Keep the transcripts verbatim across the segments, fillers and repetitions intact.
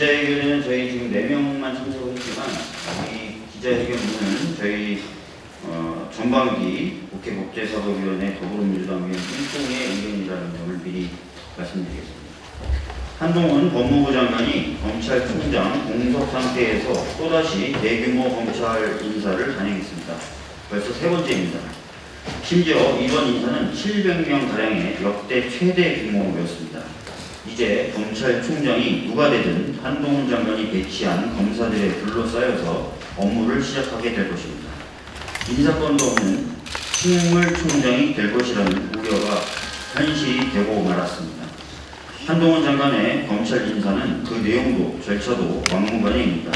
기자회견에는 저희 지금 네 명만 참석을 했지만 이 기자회견문은 저희 어, 전반기 국회 법제사법위원회 더불어민주당 의원 공통의 의견이라는 점을 미리 말씀드리겠습니다. 한동훈 법무부 장관이 검찰총장 공석 상태에서 또다시 대규모 검찰 인사를 단행했습니다. 벌써 세 번째입니다. 심지어 이번 인사는 칠백 명가량의 역대 최대 규모였습니다. 이제 검찰총장이 누가 되든 한동훈 장관이 배치한 검사들에 둘러싸여서 업무를 시작하게 될 것입니다. 인사권도 없는 식물총장이 될 것이라는 우려가 현실이 되고 말았습니다. 한동훈 장관의 검찰 인사는 그 내용도 절차도 막무가내입니다.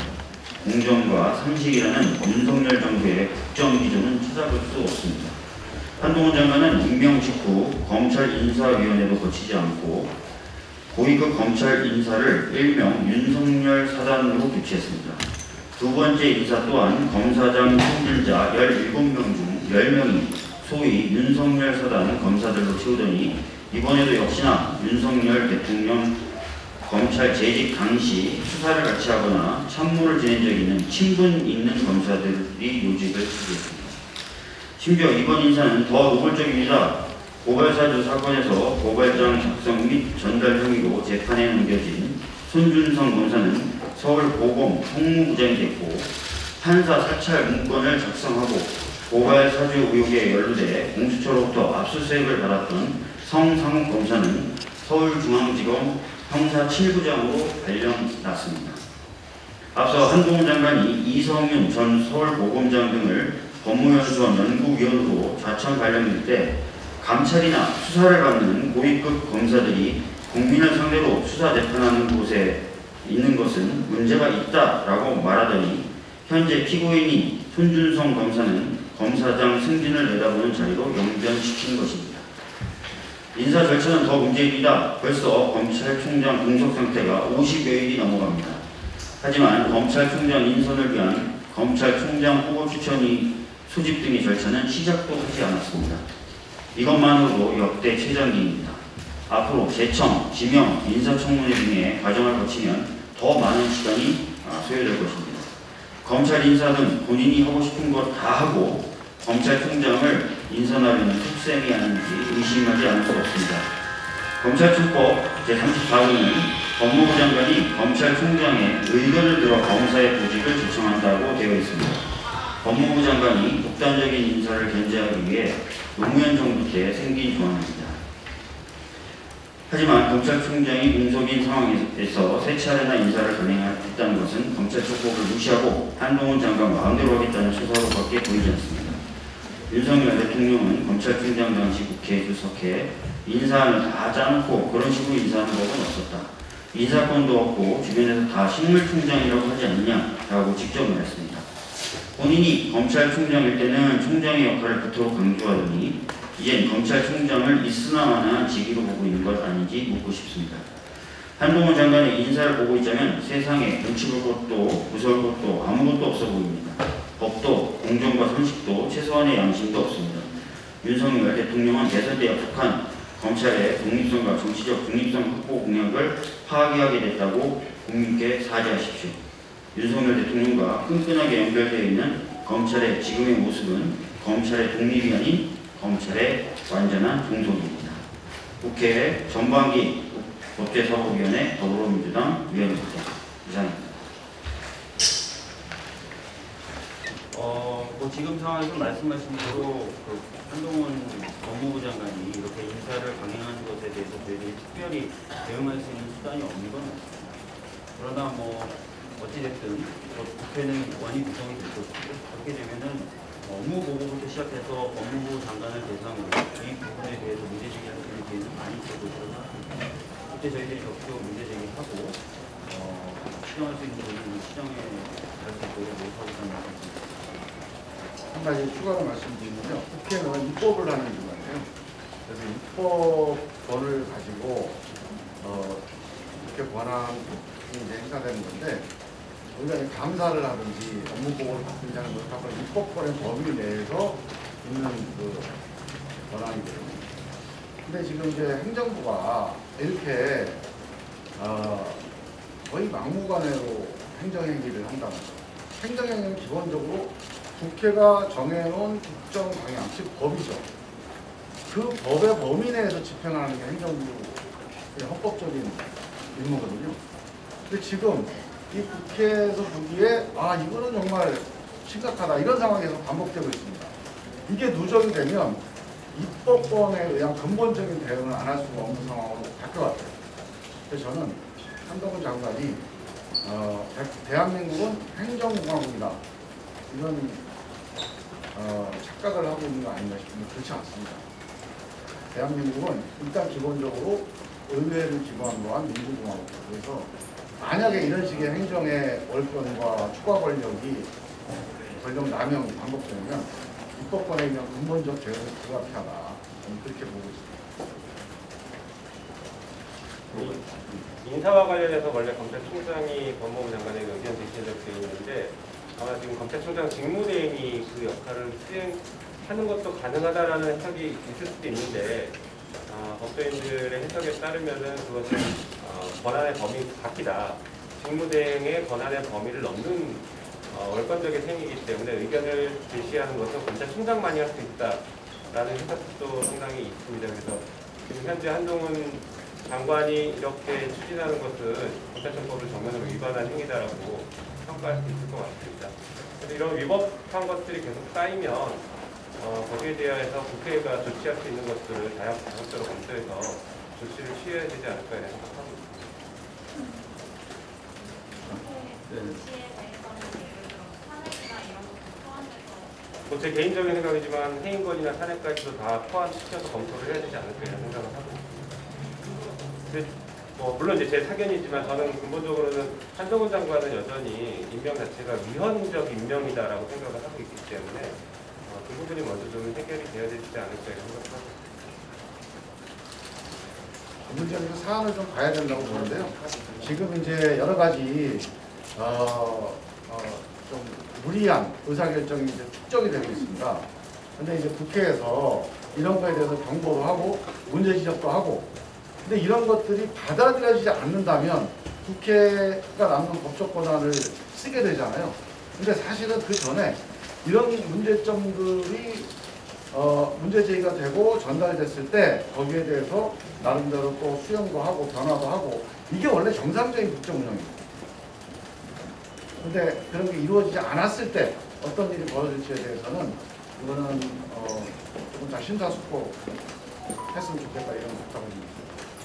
공정과 상식이라는 윤석열 정부의 국정 기조는 찾아볼 수 없습니다. 한동훈 장관은 임명 직후 검찰 인사위원회도 거치지 않고 고위급 검찰 인사를 일명 윤석열 사단으로 교체했습니다. 두 번째 인사 또한 검사장 승진자 열일곱 명 중 열 명이 소위 윤석열 사단 검사들로 채우더니 이번에도 역시나 윤석열 대통령 검찰 재직 당시 수사를 같이 하거나 참모를 지낸 적이 있는 친분 있는 검사들이 요직을 차지했습니다. 심지어 이번 인사는 더 노골적입니다. 고발사주 사건에서 고발장 작성 및 전달 혐의로 재판에 넘겨진 손준성 검사는 서울고검 총무부장이 됐고 판사 사찰 문건을 작성하고 고발사주 의혹에 연루돼 공수처로부터 압수수색을 받았던 성상욱 검사는 서울중앙지검 형사 칠 부장으로 발령났습니다. 앞서 한동훈 장관이 이성윤 전 서울고검장 등을 법무연수원 연구위원으로 좌천 발령일 때 감찰이나 수사를 받는 고위급 검사들이 국민을 상대로 수사 재판하는 곳에 있는 것은 문제가 있다라고 말하더니 현재 피고인이 손준성 검사는 검사장 승진을 내다보는 자리로 연변시킨 것입니다. 인사 절차는 더 문제입니다. 벌써 검찰총장 공석 상태가 오십여일이 넘어갑니다. 하지만 검찰총장 인선을 위한 검찰총장 후보 추천이 소집 등의 절차는 시작도 하지 않았습니다. 이것만으로도 역대 최장기입니다. 앞으로 재청, 지명, 인사청문회 등의 과정을 거치면 더 많은 시간이 소요될 것입니다. 검찰 인사는 본인이 하고 싶은 것 다 하고 검찰총장을 인선하려는 속셈이 아닌지 의심하지 않을 수 없습니다. 검찰청법 제삼십사 호는 법무부 장관이 검찰총장의 의견을 들어 검사의 보직을 제청한다고 되어 있습니다. 법무부 장관이 독단적인 인사를 견제하기 위해 노무현 정부 때 생긴 조항입니다. 하지만 검찰총장이 공석인 상황에서 세 차례나 인사를 단행했다는 것은 검찰청법을 무시하고 한동훈 장관 마음대로 하겠다는 수사로밖에 보이지 않습니다. 윤석열 대통령은 검찰총장 당시 국회에 출석해 인사안을 다 짜놓고 그런 식으로 인사하는 법은 없었다. 인사권도 없고 주변에서 다 식물총장이라고 하지 않느냐라고 직접 말했습니다. 본인이 검찰총장일 때는 총장의 역할을 그토록 강조하더니 이젠 검찰총장을 있으나마나 직위로 보고 있는 것 아닌지 묻고 싶습니다. 한동훈 장관의 인사를 보고 있자면 세상에 눈치 볼 것도 무서울 것도 아무것도 없어 보입니다. 법도 공정과 상식도 최소한의 양심도 없습니다. 윤석열 대통령은 대선 때 약속한 검찰의 독립성과 정치적 중립성 확보 공약을 파기하게 됐다고 국민께 사죄하십시오. 윤석열 대통령과 끈끈하게 연결되어 있는 검찰의 지금의 모습은 검찰의 독립이 아닌 검찰의 완전한 종속입니다. 국회 전반기 법제사법위원회 더불어민주당 위원입니다. 이상입니다. 어, 뭐 지금 상황에서 말씀하신 대로 그 한동훈 법무부 장관이 이렇게 인사를 강행하는 것에 대해서 저희들이 특별히 대응할 수 있는 수단이 없는 건 맞습니다. 그러나 뭐 어찌됐든 국회는 원이 구성이 될 것이고 그렇게 되면은 업무 보고부터 시작해서 법무부 장관을 대상으로 이 부분에 대해서 문제 제기할 수 있는 기회는 많이 있을 것이라고 생각합니다. 그때 저희들이 적극적으로 문제 제기하고 어, 시정할 수 있는 부분은 시정에 갈 수 있도록 노력하고 있다는 말씀입니다. 한 가지 추가로 말씀드리면요. 국회는 입법을 하는 기관이에요. 그래서 입법권을 가지고 어, 이렇게 권한이 행사되는 건데 우리가 감사를 하든지 업무 보고를 받든지 하는 것은 바로 입법권의 범위 내에서 있는 그 권한이거든요. 근데 지금 이제 행정부가 이렇게 어, 거의 막무가내로 행정행위를 한다는 거. 행정행위는 기본적으로 국회가 정해놓은 국정 방향, 즉 법이죠. 그 법의 범위 내에서 집행하는 게 행정부의 헌법적인 임무거든요. 근데 지금 이 국회에서 보기에 아 이거는 정말 심각하다 이런 상황에서 반복되고 있습니다. 이게 누적이 되면 입법권에 의한 근본적인 대응을 안 할 수가 없는 상황으로 바뀌어왔어요. 그래서 저는 한동훈 장관이 어, 대한민국은 행정공화국이다 이런 어, 착각을 하고 있는 거 아닌가 싶으면 그렇지 않습니다. 대한민국은 일단 기본적으로 의회를 기반으로 한 민주공화국. 그래서 만약에 이런 식의 행정의 월권과 추가 권력이 권력 남용이 반복되면 입법권에 의한 근본적 대응이 불가피하다. 저는 그렇게 보고 있습니다. 인사와 관련해서 원래 검찰총장이 법무부 장관에게 의견 제시해서 되어 있는데 아마 지금 검찰총장 직무대행이 그 역할을 수행하는 것도 가능하다라는 해석이 있을 수도 있는데 어, 법조인들의 해석에 따르면은 그것은 어, 권한의 범위 밖이다. 직무대행의 권한의 범위를 넘는 어, 월권적인 행위이기 때문에 의견을 제시하는 것은 검찰총장만이 할 수 있다라는 해석도 상당히 있습니다. 그래서 지금 현재 한동훈 장관이 이렇게 추진하는 것은 검찰청법을 정면으로 위반한 행위다라고 평가할 수 있을 것 같습니다. 그래서 이런 위법한 것들이 계속 쌓이면 어, 거기에 대해서 국회가 조치할 수 있는 것들을 다양 다각도로 검토해서 조치를 취해야 되지 않을까 이런 생각하고 있습니다. 뭐 제 개인적인 생각이지만 해임권이나 탄핵까지도 다 포함시켜서 검토를 해야 되지 않을까 이런 생각을 하고 있습니다. 근데 뭐 물론 이제 제 사견이지만 저는 근본적으로는 한동훈 장관은 여전히 임명 자체가 위헌적 임명이다라고 생각을 하고 있기 때문에 어, 그 부분이 먼저 좀 해결이 돼야 되지 않을까 이런 생각을 하고 있습니다. 문제는 사안을 좀 봐야 된다고 보는데요. 지금 이제 여러 가지 어, 어, 좀 무리한 의사결정이 이제 축적이 되고 있습니다. 근데 이제 국회에서 이런 거에 대해서 경고도 하고 문제 지적도 하고 근데 이런 것들이 받아들여지지 않는다면 국회가 남는 법적 권한을 쓰게 되잖아요. 근데 사실은 그 전에 이런 문제점들이 어, 문제 제기가 되고 전달됐을 때 거기에 대해서 나름대로 또 수용도 하고 변화도 하고 이게 원래 정상적인 국정 운영입니다. 근데 그런 게 이루어지지 않았을 때 어떤 일이 벌어질지에 대해서는 이거는 어, 조금 다 심사숙고 했으면 좋겠다 이런 생각을 합니다.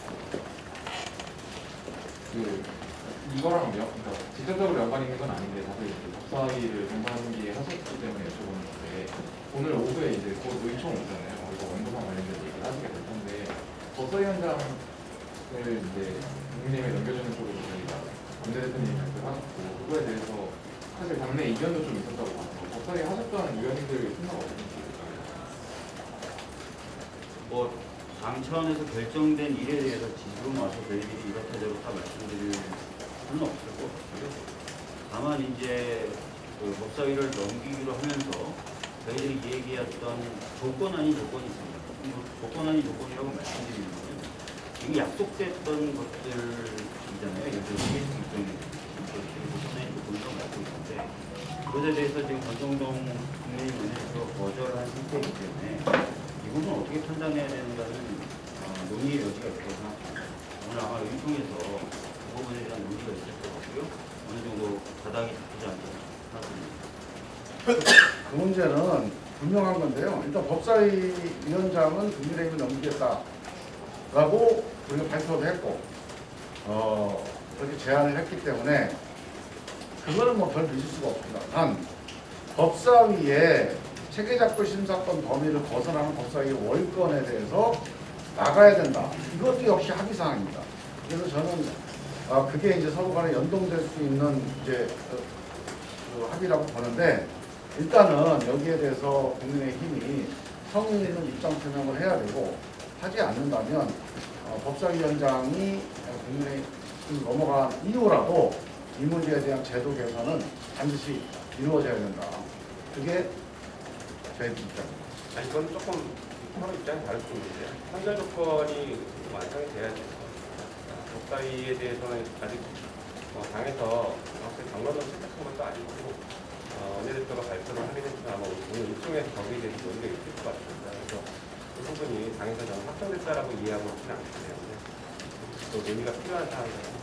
그 이거랑 연, 그러니까 직접적으로 연관이 있는 건 아닌데 다들 이제 법사위를 전반기에 하셨기 때문에 여쭤보는 건데 오늘 오후에 이제 곧 의총 오잖아요. 그래서 원고상 관련된 얘기를 하시게 될 텐데 법사위원장을 이제 국민의힘에 넘겨주는 쪽으로 저희가 문재 대표님이 발표를 하셨고 그거에 대해서 사실 당내 이견도 좀 있었다고 봐서 법사위 하셨던 의원님들의 생각 어떻게 있을까요? 뭐 당 차원에서 결정된 일에 대해서 지금 와서 저희들이 이렇게 저렇게 말씀드릴 수는 없을 것 같고요. 다만 이제 그 법사위를 넘기기로 하면서 저희들이 얘기했던 조건 아닌 조건이 있습니다. 조건 아닌 조건이라고 말씀드리는 거는 이미 약속됐던 것들이잖아요. 예를 들어 피해수 입장에 조건 아닌 조건이라고 말고 있는데 그것에 대해서 지금 권성동 국민의힘 원내대표가 거절한 상태이기 때문에 이 부분을 어떻게 판단해야 되는가는 어, 논의의 여지가 있다고 생각합니다. 오늘 아마 의총에서 그 부분에 대한 논의가 있을 것 같고요. 어느 정도 바닥이 잡히지 않을까 생각합니다. 그 문제는 분명한 건데요. 일단 법사위 위원장은 국민의힘을 넘기겠다라고 우리가 발표도 했고 어, 그렇게 제안을 했기 때문에 그거는 뭐 별 늦을 수가 없습니다. 단 법사위에 체계작구 심사권 범위를 벗어나는 법사위의 월권에 대해서 나가야 된다. 이것도 역시 합의사항입니다. 그래서 저는 아, 그게 이제 서로 간에 연동될 수 있는 이제 그, 그 합의라고 보는데 일단은 여기에 대해서 국민의힘이 성의 있는 입장 표명을 해야 되고 하지 않는다면 어, 법사위원장이 국민의힘 넘어간 이후라도 이 문제에 대한 제도 개선은 반드시 이루어져야 된다. 그게 저희 입장입니다. 아니 이건 조금 서로 입장이 다를 수 있는데 선결 조건이 완성이 돼야 돼요. 법사위에 대해서는 아직 어, 당에서 확실히 당론으로 채택한 것도 아니고 어, 원내대표가 발표를 하긴 했지만 아마 오늘 일종에서 거기에 대해서 논의가 있을 것 같습니다. 그래서 그 부분이 당에서 저는 확정됐다라고 이해하고 있지는 않기 때문에 또 논의가 필요한 사항이라고